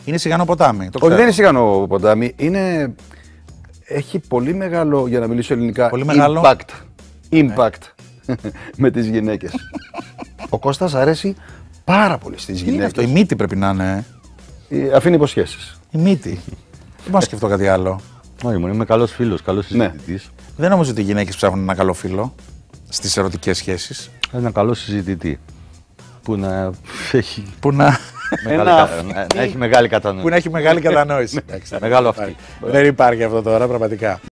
Είναι σιγανό ποτάμι. Όχι, δεν είναι σιγανό ποτάμι. Έχει πολύ μεγάλο, για να μιλήσω ελληνικά, πολύ μεγάλο impact με τις γυναίκες. Ο Κώστας αρέσει πάρα πολύ στις γυναίκες. Είναι αυτό, η μύτη πρέπει να είναι. Αφήνει υποσχέσεις. Η μύτη. Δεν μπορώ να σκεφτώ κάτι άλλο. Όχι, μόνο είμαι καλός φίλος, καλός συζητητής. Δεν νομίζω ότι οι γυναίκες ψάχνουν ένα καλό φίλο στις ερωτικές σχέσεις. Ένα καλό συζητητή. Που να έχει. Έχει μεγάλη κατανόηση. Που να έχει μεγάλη κατανόηση. Μεγάλο αυτή. Δεν υπάρχει αυτό τώρα, πραγματικά.